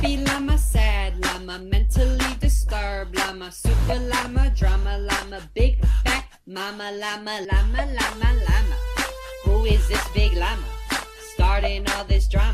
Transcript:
Happy llama, sad llama, mentally disturbed llama, super llama, drama llama, big fat mama llama, llama, llama, llama. Who is this big llama starting all this drama?